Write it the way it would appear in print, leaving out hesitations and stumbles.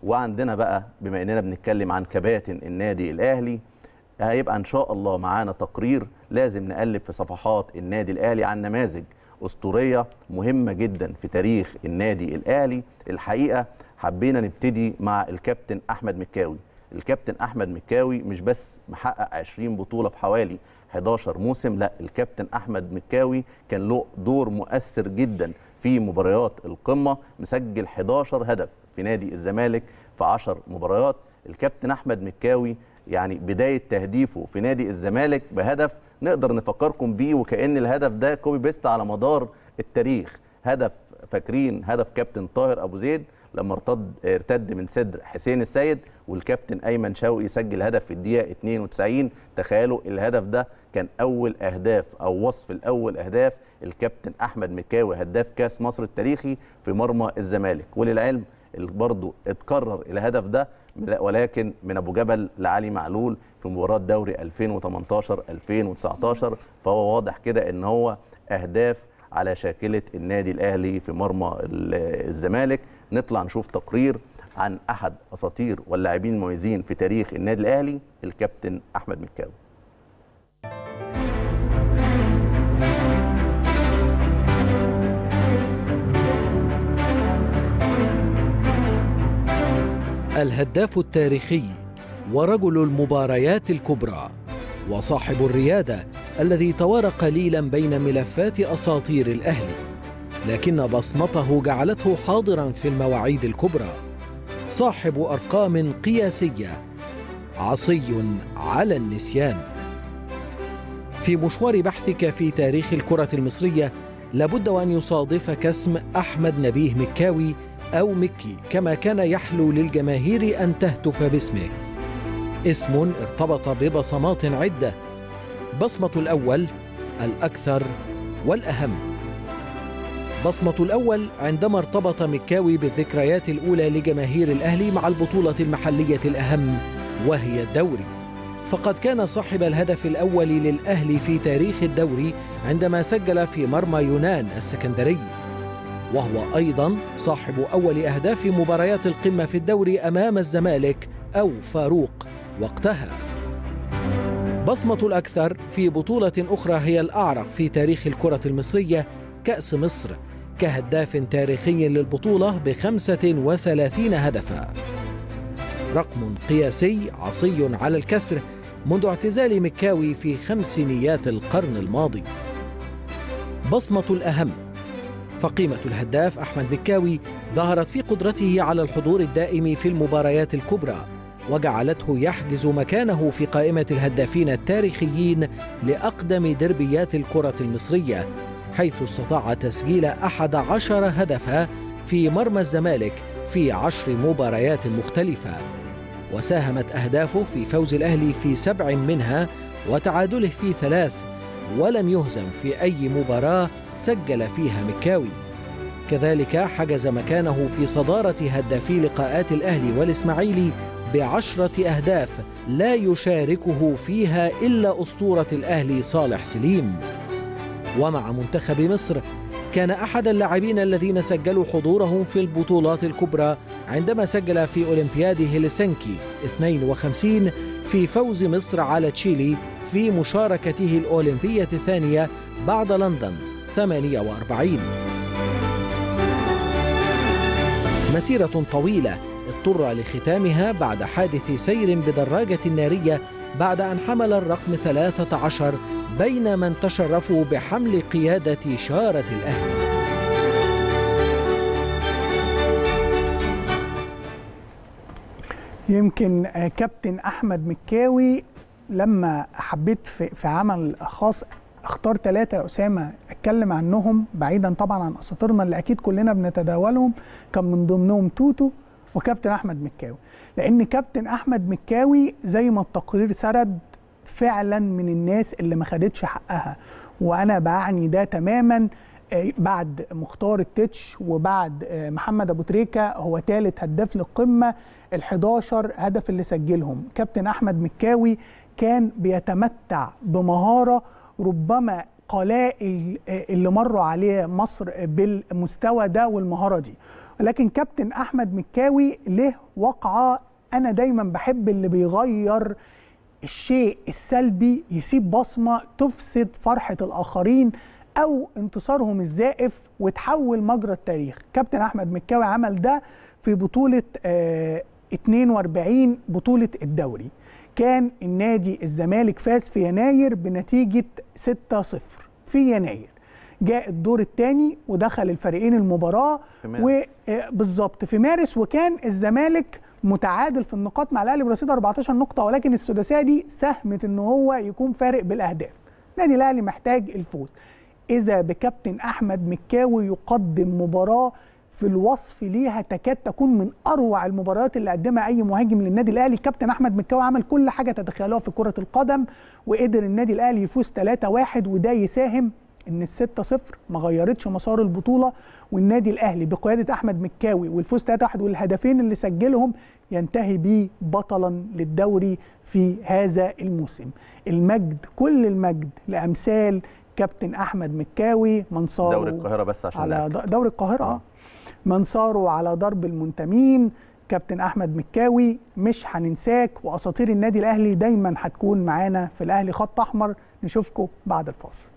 وعندنا بقى بما اننا بنتكلم عن كباتن النادي الاهلي، هيبقى ان شاء الله معانا تقرير لازم نقلب في صفحات النادي الاهلي عن نماذج اسطوريه مهمه جدا في تاريخ النادي الاهلي. الحقيقه حبينا نبتدي مع الكابتن احمد مكاوي. الكابتن احمد مكاوي مش بس محقق 20 بطوله في حوالي 11 موسم، لا، الكابتن احمد مكاوي كان له دور مؤثر جدا في مباريات القمه، مسجل 11 هدف في نادي الزمالك في 10 مباريات. الكابتن احمد مكاوي يعني بدايه تهديفه في نادي الزمالك بهدف نقدر نفكركم بيه، وكأن الهدف ده كوبي بيست على مدار التاريخ. هدف، فاكرين هدف كابتن طاهر ابو زيد لما ارتد من صدر حسين السيد، والكابتن ايمن شوقي سجل هدف في الدقيقه 92. تخيلوا الهدف ده كان اول اهداف او وصف الاول اهداف الكابتن احمد مكاوي هداف كاس مصر التاريخي في مرمى الزمالك. وللعلم برضه اتكرر الهدف ده ولكن من ابو جبل لعلي معلول في مباراه دوري 2018 2019. فهو واضح كده ان هو اهداف على شاكله النادي الاهلي في مرمى الزمالك. نطلع نشوف تقرير عن احد اساطير واللاعبين المميزين في تاريخ النادي الاهلي، الكابتن احمد مكاوي. الهداف التاريخي ورجل المباريات الكبرى وصاحب الريادة الذي توارى قليلا بين ملفات أساطير الأهلي، لكن بصمته جعلته حاضرا في المواعيد الكبرى، صاحب أرقام قياسية، عصي على النسيان. في مشوار بحثك في تاريخ الكرة المصرية لابد وأن يصادفك اسم أحمد نبيه مكاوي أو مكي كما كان يحلو للجماهير أن تهتف باسمه. اسم ارتبط ببصمات عدة، بصمة الأول، الأكثر والأهم. بصمة الأول عندما ارتبط مكاوي بالذكريات الأولى لجماهير الأهلي مع البطولة المحلية الأهم وهي الدوري، فقد كان صاحب الهدف الأول للأهلي في تاريخ الدوري عندما سجل في مرمى يونان السكندري، وهو أيضا صاحب أول أهداف مباريات القمة في الدوري أمام الزمالك أو فاروق وقتها. بصمة الأكثر في بطولة أخرى هي الأعرق في تاريخ الكرة المصرية، كأس مصر، كهداف تاريخي للبطولة ب35 هدفا، رقم قياسي عصي على الكسر منذ اعتزال مكاوي في خمسينيات القرن الماضي. بصمة الأهم، فقيمة الهداف أحمد مكاوي ظهرت في قدرته على الحضور الدائم في المباريات الكبرى، وجعلته يحجز مكانه في قائمة الهدافين التاريخيين لأقدم دربيات الكرة المصرية، حيث استطاع تسجيل 11 هدفا في مرمى الزمالك في 10 مباريات مختلفة، وساهمت أهدافه في فوز الأهلي في 7 منها وتعادله في 3، ولم يهزم في أي مباراة سجل فيها مكاوي. كذلك حجز مكانه في صدارة هدافي لقاءات الأهلي والإسماعيلي ب10 أهداف لا يشاركه فيها إلا أسطورة الأهلي صالح سليم. ومع منتخب مصر كان أحد اللاعبين الذين سجلوا حضورهم في البطولات الكبرى عندما سجل في أولمبياد هلسنكي 52 في فوز مصر على تشيلي في مشاركته الأولمبية الثانية بعد لندن 48. مسيرة طويلة اضطر لختامها بعد حادث سير بدراجة نارية بعد أن حمل الرقم 13 بين من تشرفوا بحمل قيادة شارة الأهلي. يمكن كابتن أحمد مكاوي لما حبيت في عمل خاص اختار 3 يا أسامة اتكلم عنهم، بعيدا طبعا عن أساطيرنا اللي أكيد كلنا بنتداولهم، كان من ضمنهم توتو وكابتن أحمد مكاوي، لأن كابتن أحمد مكاوي زي ما التقرير سرد فعلا من الناس اللي ما خدتش حقها، وأنا بعني ده تماما. بعد مختار التتش وبعد محمد أبو تريكة هو ثالث هداف للقمة، ال11 هدف اللي سجلهم كابتن أحمد مكاوي كان بيتمتع بمهارة ربما قلائل اللي مروا عليه مصر بالمستوى ده والمهارة دي. ولكن كابتن احمد مكاوي له وقعه، انا دايما بحب اللي بيغير الشيء السلبي يسيب بصمه تفسد فرحه الاخرين او انتصارهم الزائف وتحول مجرى التاريخ. كابتن احمد مكاوي عمل ده في بطوله 42 بطوله الدوري. كان النادي الزمالك فاز في يناير بنتيجه 6-0 في يناير. جاء الدور الثاني ودخل الفريقين المباراه وبالظبط في مارس، وكان الزمالك متعادل في النقاط مع الاهلي برصيد 14 نقطه، ولكن السداسيه دي ساهمت ان هو يكون فارق بالاهداف. النادي الاهلي محتاج الفوز. اذا بكابتن احمد مكاوي يقدم مباراه في الوصف ليها تكاد تكون من اروع المباريات اللي قدمها اي مهاجم للنادي الاهلي. كابتن احمد مكاوي عمل كل حاجه تتخيلوها في كره القدم، وقدر النادي الاهلي يفوز 3-1، وده يساهم ان ال6-0 ما غيرتش مسار البطوله، والنادي الاهلي بقياده احمد مكاوي والفوز 3-1 والهدفين اللي سجلهم ينتهي بيه بطلا للدوري في هذا الموسم. المجد، كل المجد لامثال كابتن احمد مكاوي، منصاره دوري القاهره بس عشان على دوري القاهره منصاره على درب المنتمين. كابتن احمد مكاوي مش هننساك، واساطير النادي الاهلي دايما هتكون معانا في الاهلي خط احمر. نشوفكم بعد الفاصل.